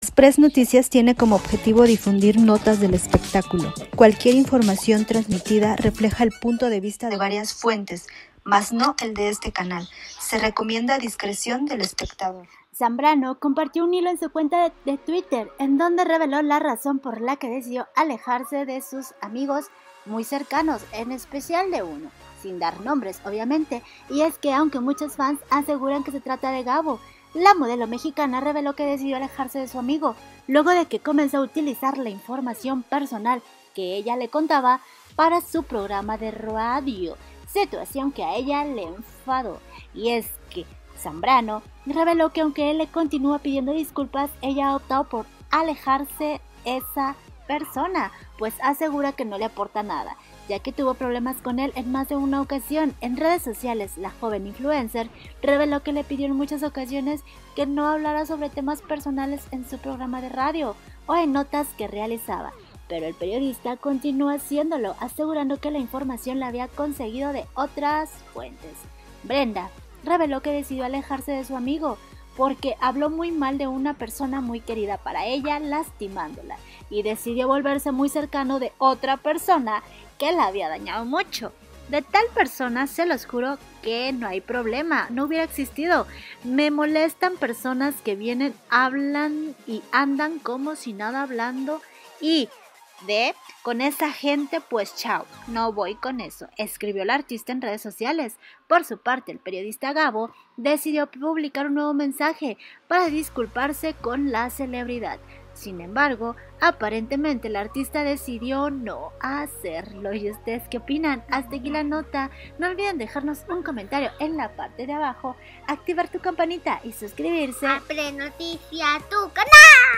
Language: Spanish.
Express Noticias tiene como objetivo difundir notas del espectáculo. Cualquier información transmitida refleja el punto de vista de varias fuentes, mas no el de este canal. Se recomienda discreción del espectador. Zambrano compartió un hilo en su cuenta de Twitter en donde reveló la razón por la que decidió alejarse de sus amigos muy cercanos, en especial de uno, sin dar nombres obviamente, y es que aunque muchos fans aseguran que se trata de Gabo, la modelo mexicana reveló que decidió alejarse de su amigo, luego de que comenzó a utilizar la información personal que ella le contaba para su programa de radio, situación que a ella le enfadó. Y es que Zambrano reveló que aunque él le continúa pidiendo disculpas, ella ha optado por alejarse esa persona, pues asegura que no le aporta nada, ya que tuvo problemas con él en más de una ocasión. En redes sociales, la joven influencer reveló que le pidió en muchas ocasiones que no hablara sobre temas personales en su programa de radio o en notas que realizaba, pero el periodista continúa haciéndolo, asegurando que la información la había conseguido de otras fuentes. Brenda reveló que decidió alejarse de su amigo porque habló muy mal de una persona muy querida para ella, lastimándola, y decidió volverse muy cercano de otra persona que la había dañado mucho. De tal persona, se los juro que no hay problema, no hubiera existido. Me molestan personas que vienen, hablan y andan como si nada hablando y con esa gente, pues chao, no voy con eso, escribió la artista en redes sociales. Por su parte, el periodista Gabo decidió publicar un nuevo mensaje para disculparse con la celebridad. Sin embargo, aparentemente el artista decidió no hacerlo. ¿Y ustedes qué opinan? Hasta aquí la nota. No olviden dejarnos un comentario en la parte de abajo, activar tu campanita y suscribirse a Express Noticias, tu canal.